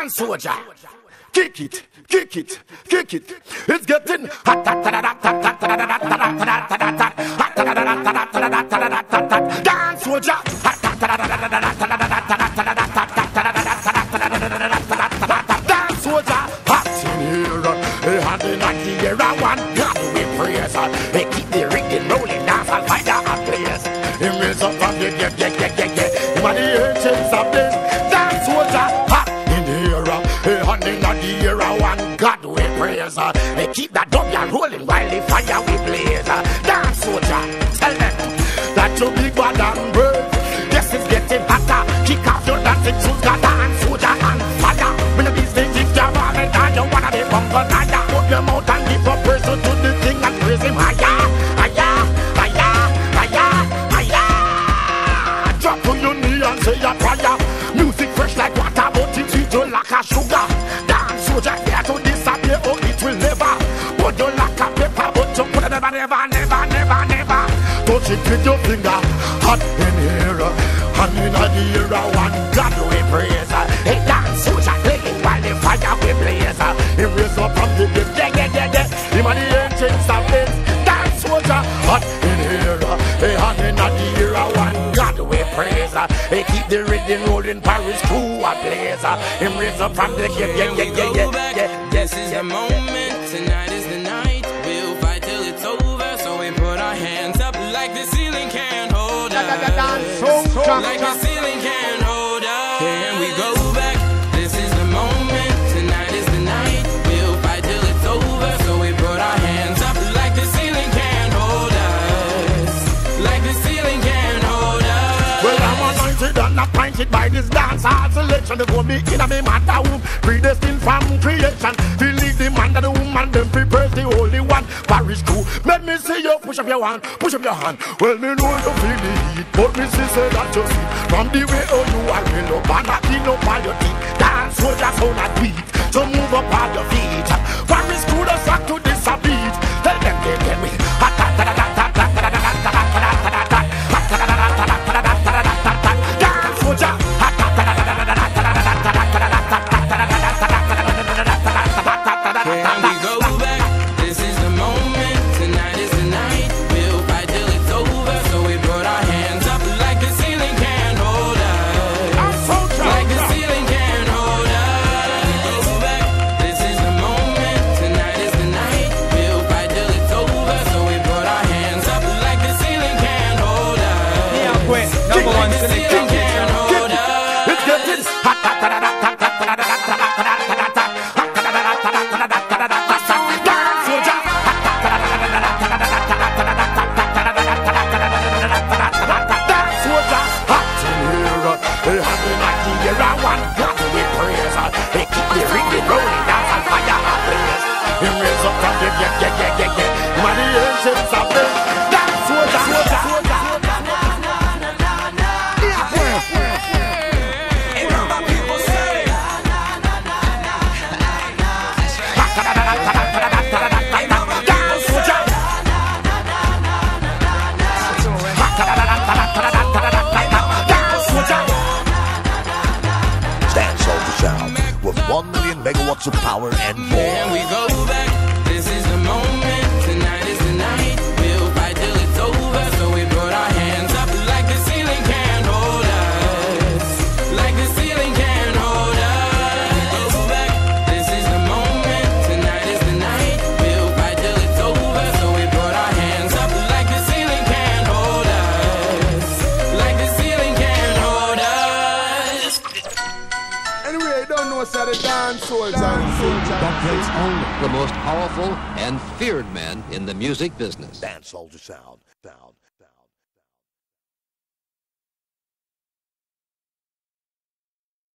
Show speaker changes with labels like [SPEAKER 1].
[SPEAKER 1] Dance soldier. Kick it, kick it, kick it. It's getting hot. Dance soldier. Dance soldier. Hot in here. Hot in the air. I want God to be praised. They keep the rigging rolling. Dance and find out a place. Him raise up from the him and the ancients of this. Dance soldier. Hot in here. Hot in the air. I want God to be praised. They keep that W rolling while the fire we blaze. Dance soldier. Tell them that you big bad and brave. Yes, it's getting hotter. Kick off your dancing shoes. Got dance soldier and fire. When the business is job on it, and you wanna be bumper higher. Put your mouth and give up praise to the king and praise him higher. Higher, higher, higher, higher. Drop to your knee and say a prayer. Music fresh like water, but it sweet you like a sugar. Dance soldier here to disappear, oh it will never. But you like a pepper, but you could never, never, never, never, never. Touch it with your finger. Hot in here, hand in the air. One God we praise. Hey, dance soldier playing while the fire we blaze. He raise up from the dead, him and the ancients of this. Dance soldier, hot in here, hey, hand in the air. One God we praise. Hey, keep the rhythm rolling, Paris crew a blaze. Him raise up from the dead,
[SPEAKER 2] This is the moment, tonight is the night. We'll fight till it's over, so we put our hands up like the ceiling can't hold us. Like the ceiling can't hold us. Can we go back? This is the moment, tonight is the night. We'll fight till it's over, so we put our hands up like the ceiling can't hold us. Like the ceiling can't hold us.
[SPEAKER 1] Well, I'm anointed and appointed by this dance hall selection. They go me in a me mother womb, predestined from creation. To lead the man that the woman, them prepare the holy one. Parish crew, let me see you push up your hand, push up your hand. Well, me know you feel the heat, but me see say that you see. From the way how you are real up and acting up on your teeth. Dance soldier sound a beat, so move up on your feet. Parish crew just rock to this a beat. Tell them they tell me. Dance soldier.
[SPEAKER 2] Can we go back? This is the moment, tonight is the night. We'll fight till it's over, so we put our hands up like the ceiling can't hold us. Like the ceiling can't hold us. Go back. This is the moment, tonight is the night. We'll fight till it's over, so we put our hands up like the ceiling can't hold us.
[SPEAKER 3] Yeah, quit. Number one,
[SPEAKER 2] the ceiling can't hold us.
[SPEAKER 1] It's getting hot. Hey, having a year, I want God to be praised. Hey, keep the ring rolling, dance and fire a blaze. He raise up from the him and the ancients of this. Dance soldier.
[SPEAKER 2] And all my people say,
[SPEAKER 1] dance soldier.
[SPEAKER 4] Dance Soldier Sound with 1 million megawatts of power and more.
[SPEAKER 2] can we go back? This is the moment, tonight is the night. We'll fight till it's over, so we put our hands up like the ceiling can't hold us. Like the ceiling can't hold us. Go back. This is the moment, tonight is the night. We'll fight till it's over, so we put our hands up like the ceiling can't hold us. Like the ceiling can't hold us.
[SPEAKER 5] Anyway, you don't know, sir, the dance soldier.
[SPEAKER 6] Buckhead's only the most powerful and feared men in the music business.
[SPEAKER 4] Dance Soldier Sound.